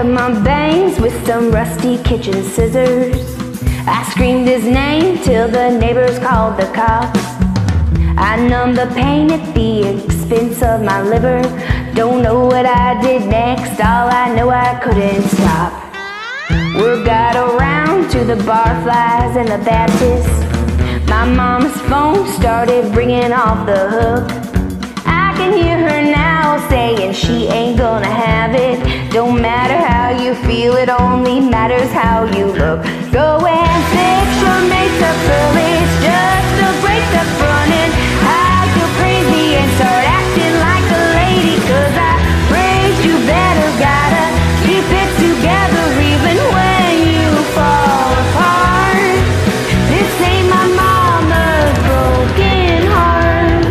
cut my bangs with some rusty kitchen scissors. I screamed his name till the neighbors called the cops. I numbed the pain at the expense of my liver. Don't know what I did next, all I know I couldn't stop. Word got around to the barflies and the Baptists. My mom's phone started ringing off the hook. I can hear her now saying she ain't gonna have it. Don't matter how you feel, it only matters how you look. Go and fix your makeup, girl, it's just a breakup running. I'll go crazy and start acting like a lady, 'cause I raised you better, gotta keep it together even when you fall apart. This ain't my mama's broken heart.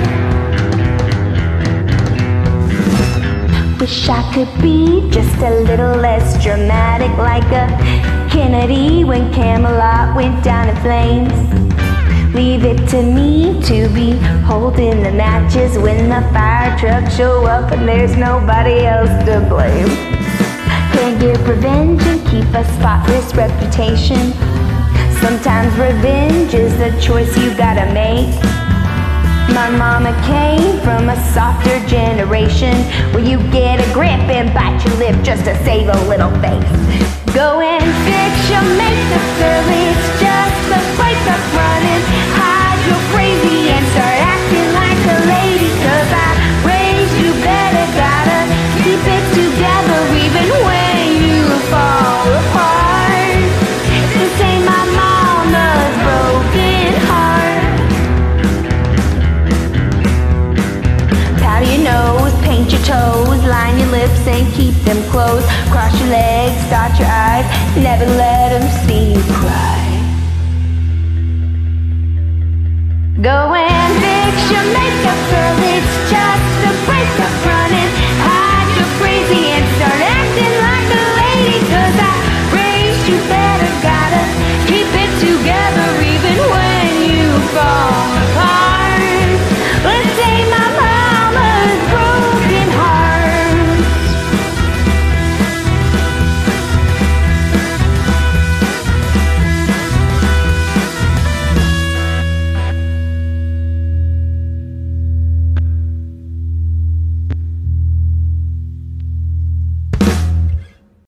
Wish I could be just a little less dramatic, like a Kennedy when Camelot went down in flames. Leave it to me to be holding the matches when the fire trucks show up and there's nobody else to blame. Can't get revenge and keep a spotless reputation. Sometimes revenge is a choice you gotta make. My mama came from a softer generation where you get a grip and bite your lip just to save a little face. Go and fix your makeup, girl, it's just a